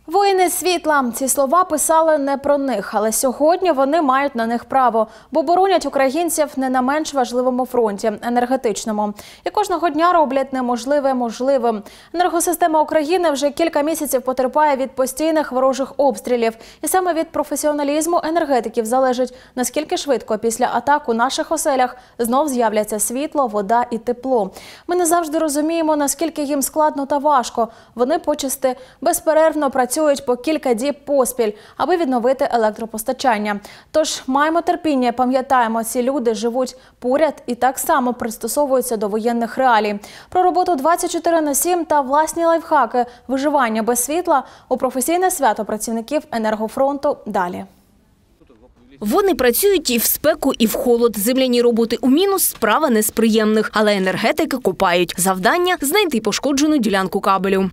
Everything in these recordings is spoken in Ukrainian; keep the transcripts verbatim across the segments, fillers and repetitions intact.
Воїни світла. Ці слова писали не про них, але сьогодні вони мають на них право, бо боронять українців не на менш важливому фронті – енергетичному. І кожного дня роблять неможливе можливим. Енергосистема України вже кілька місяців потерпає від постійних ворожих обстрілів. І саме від професіоналізму енергетиків залежить, наскільки швидко після атак у наших оселях знов з'являться світло, вода і тепло. Ми не завжди розуміємо, наскільки їм складно та важко. Вони почасти безперервно працюють по кілька діб поспіль, аби відновити електропостачання. Тож маємо терпіння, пам'ятаємо, ці люди живуть поряд і так само пристосовуються до воєнних реалій. Про роботу двадцять чотири на сім та власні лайфхаки виживання без світла у професійне свято працівників енергофронту далі. Вони працюють і в спеку, і в холод. Земляні роботи у мінус – справа не з приємних, але енергетики копають. Завдання – знайти пошкоджену ділянку кабелю.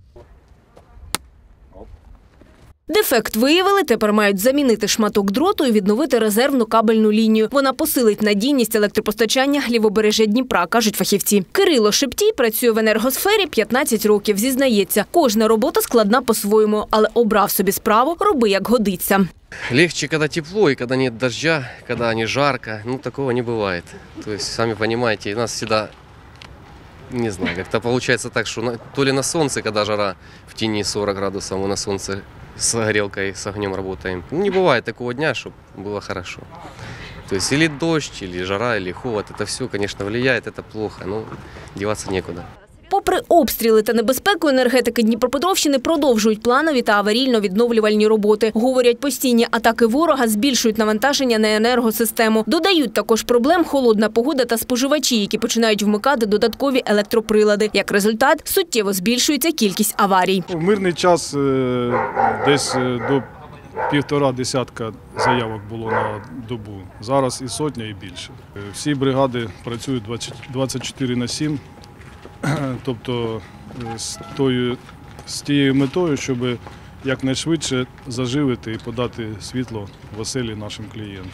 Дефект виявили, тепер мають замінити шматок дроту і відновити резервну кабельну лінію. Вона посилить надійність електропостачання лівобережжя Дніпра, кажуть фахівці. Кирило Шептій працює в енергосфері п'ятнадцять років. Зізнається, кожна робота складна по-своєму, але обрав собі справу «роби як годиться». Легче, когда тепло и когда нет дождя, когда не жарко. Ну, такого не бывает. То есть, сами понимаете, у нас всегда, не знаю, как-то получается так, что на, то ли на солнце, когда жара в тени сорок градусов, мы на солнце с горелкой, с огнем работаем. Ну, не бывает такого дня, чтобы было хорошо. То есть, или дождь, или жара, или холод. Это все, конечно, влияет, это плохо, но деваться некуда. Попри обстріли та небезпеку, енергетики Дніпропетровщини продовжують планові та аварійно-відновлювальні роботи. Говорять, постійні атаки ворога збільшують навантаження на енергосистему. Додають також проблем холодна погода та споживачі, які починають вмикати додаткові електроприлади. Як результат, суттєво збільшується кількість аварій. В мирний час десь до півтора десятка заявок було на добу. Зараз і сотня, і більше. Всі бригади працюють двадцять чотири на сім. Тобто з, тою, з тією метою, щоб якнайшвидше заживити і подати світло в оселі нашим клієнтам.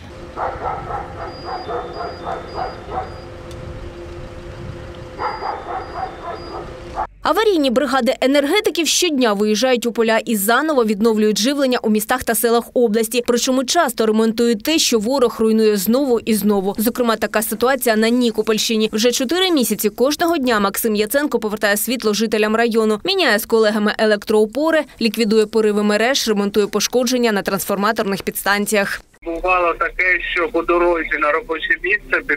Аварійні бригади енергетиків щодня виїжджають у поля і заново відновлюють живлення у містах та селах області. Причому часто ремонтують те, що ворог руйнує знову і знову. Зокрема, така ситуація на Нікопольщині. Вже чотири місяці кожного дня Максим Яценко повертає світло жителям району. Міняє з колегами електроопори, ліквідує пориви мереж, ремонтує пошкодження на трансформаторних підстанціях. Бувало таке, що по дорозі на робоче місце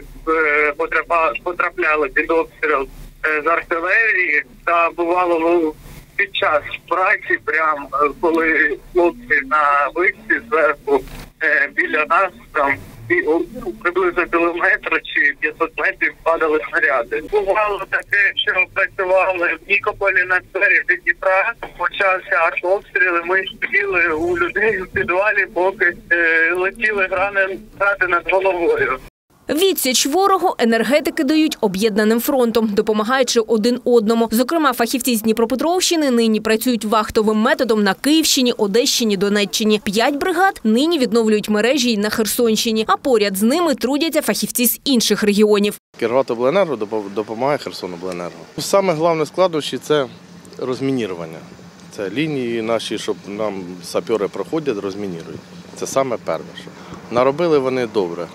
потрапляли під обстріл з артилерії, та бувало під час праці, прямо коли хлопці на вишці зверху біля нас там приблизно кілометр чи п'ятсот метрів падали снаряди. Бувало таке, що працювали в Нікополі на березі Дніпра, почався артобстріли, ми сиділи у людей в підвалі, поки летіли грани над головою. Відсіч ворогу енергетики дають об'єднаним фронтом, допомагаючи один одному. Зокрема, фахівці з Дніпропетровщини нині працюють вахтовим методом на Київщині, Одещині, Донеччині. П'ять бригад нині відновлюють мережі й на Херсонщині, а поряд з ними трудяться фахівці з інших регіонів. Кіровоградобленерго допомагає Херсонобленерго. Саме головне складнощі – це розмінірування. Це лінії наші, щоб нам сапери проходять, розмінірують. Це саме перше. Наробили вони добре.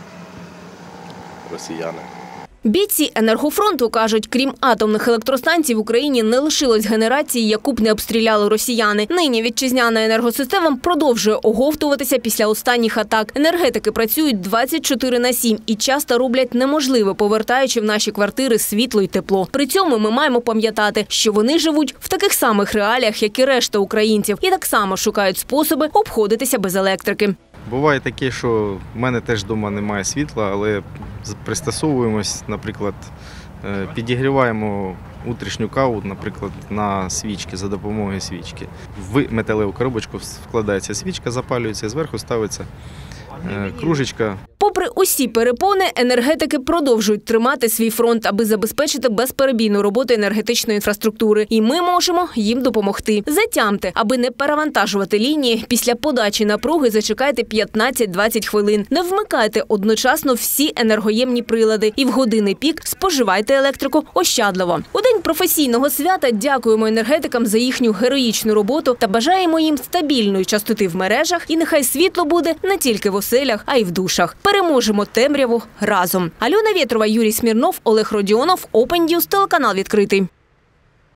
Росіяни. Бійці енергофронту кажуть, крім атомних електростанцій в Україні не лишилось генерації, яку б не обстріляли росіяни. Нині вітчизняна енергосистема продовжує оговтуватися після останніх атак. Енергетики працюють двадцять чотири на сім і часто роблять неможливе, повертаючи в наші квартири світло і тепло. При цьому ми маємо пам'ятати, що вони живуть в таких самих реаліях, як і решта українців, і так само шукають способи обходитися без електрики. Буває таке, що в мене теж вдома немає світла, але пристосовуємось, наприклад, підігріваємо утрішню каву, наприклад, на свічки, за допомогою свічки. В металеву коробочку вкладається свічка, запалюється, зверху ставиться кружечка. Попри усі перепони, енергетики продовжують тримати свій фронт, аби забезпечити безперебійну роботу енергетичної інфраструктури. І ми можемо їм допомогти. Затямте, аби не перевантажувати лінії, після подачі напруги зачекайте п'ятнадцять-двадцять хвилин. Не вмикайте одночасно всі енергоємні прилади і в години пік споживайте електрику ощадливо. У день професійного свята дякуємо енергетикам за їхню героїчну роботу та бажаємо їм стабільної частоти в мережах, і нехай світло буде не тільки в оселях, а й в душах. Переможемо темряву разом. Альона Вєтрова, Юрій Смірнов, Олег Родіонов, Open News, телеканал відкритий.